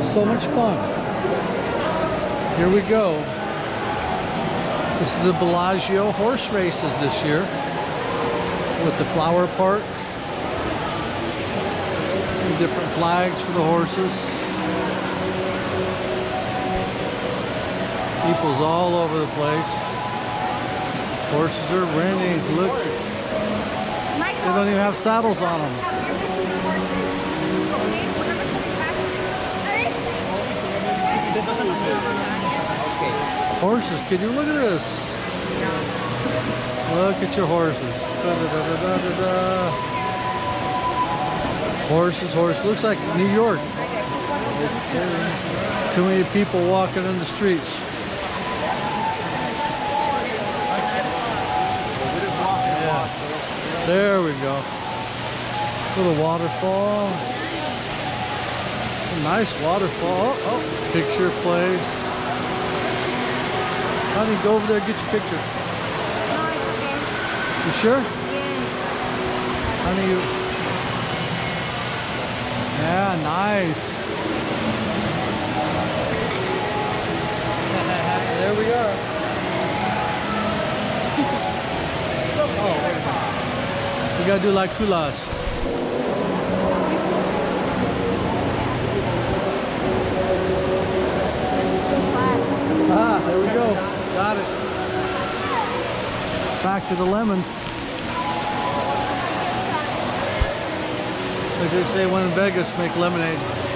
so much fun. Here we go. This is the Bellagio horse races this year with the flower park. Different flags for the horses. People's all over the place. Horses are renting. Look. They don't even have saddles on them. Horses, can you look at this? Look at your horses. Horses, horses. Looks like New York. Too many people walking in the streets. Yeah. There we go. Little waterfall. A nice waterfall. Oh, picture place. Honey, go over there and get your picture. No, it's okay. You sure? Yes. Honey, you... Yeah, nice. There we are. Oh, we gotta do like Fulas. Ah, there we go. Got it. Back to the lemons. Like they say when in Vegas, make lemonade.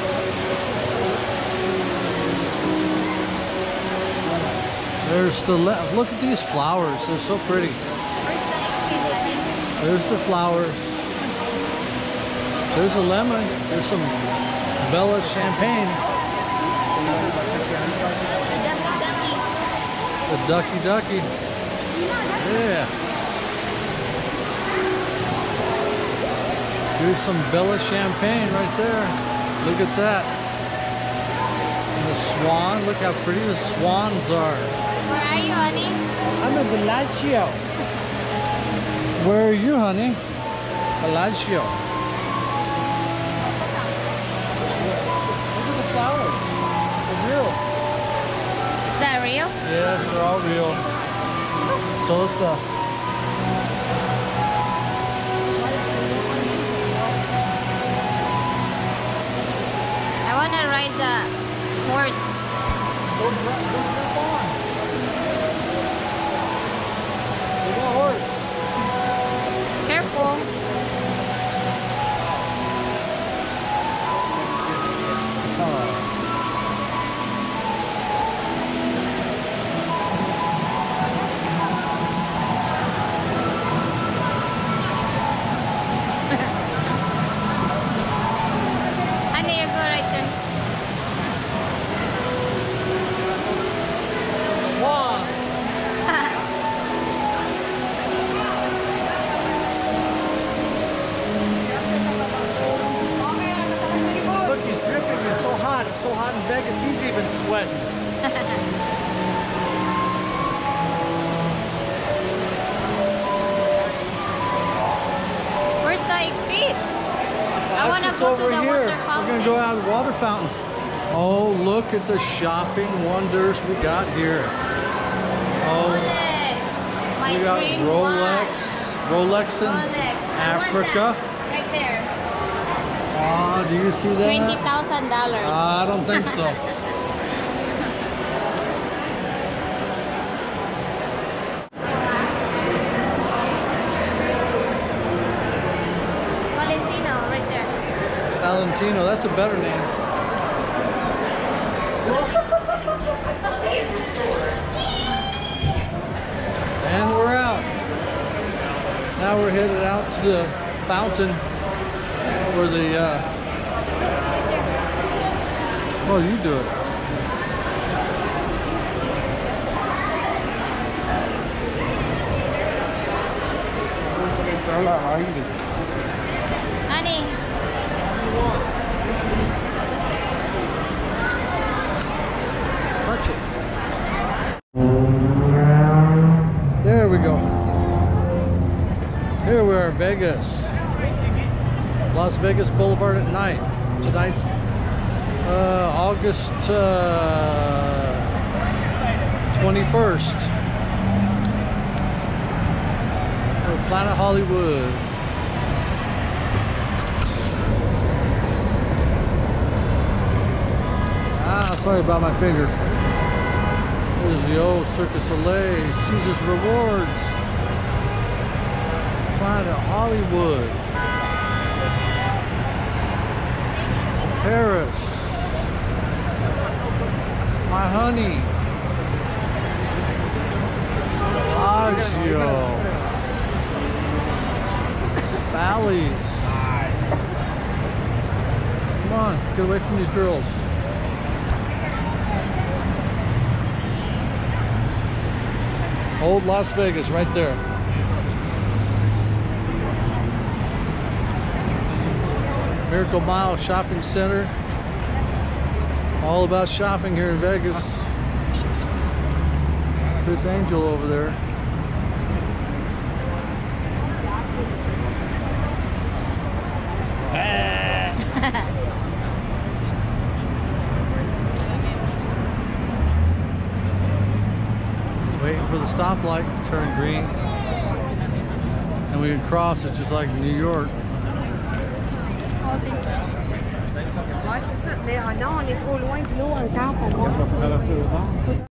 There's the look at these flowers. They're so pretty. There's the flowers. There's a lemon. There's some Bella champagne. The ducky. Yeah. Here's some Bella champagne right there. Look at that. And the swan. Look how pretty the swans are. Where are you, honey? I'm in Bellagio. Where are you, honey? Bellagio. Look at the flowers. They're real. Is that real? Yes, they're all real. So let's I want to ride the horse. Careful. Honey, you go right there. Look, he's dripping. It's so hot. It's so hot in Vegas. He's even sweating. Where's the exit? I want to It's go to over the here. water We're fountain. gonna go out to the water fountain. Oh, look at the shopping wonders we got here. Oh, Rolex. My we got dream Rolex. watch. Rolex in Rolex. I want Africa. that. Right there. Oh, do you see that? $20,000. I don't think so. Valentino, right there. Valentino, that's a better name. And we're out. Now we're headed out to the fountain where the oh, you do it. Honey. Touch it. There we go. Here we are in Vegas. Las Vegas Boulevard at night. Tonight's August August 21st. Planet Hollywood. Sorry about my finger. There's the old Circus Soleil, Caesar's Rewards, Planet Hollywood, Paris, my honey, Bellagio, Bally's. Come on, get away from these girls. Old Las Vegas right there. Miracle Mile Shopping Center. All about shopping here in Vegas. Chris Angel over there. Waiting for the stoplight to turn green. And we can cross it just like New York. Ouais, c'est ça. Mais non, on est trop loin de l'eau encore pour moi.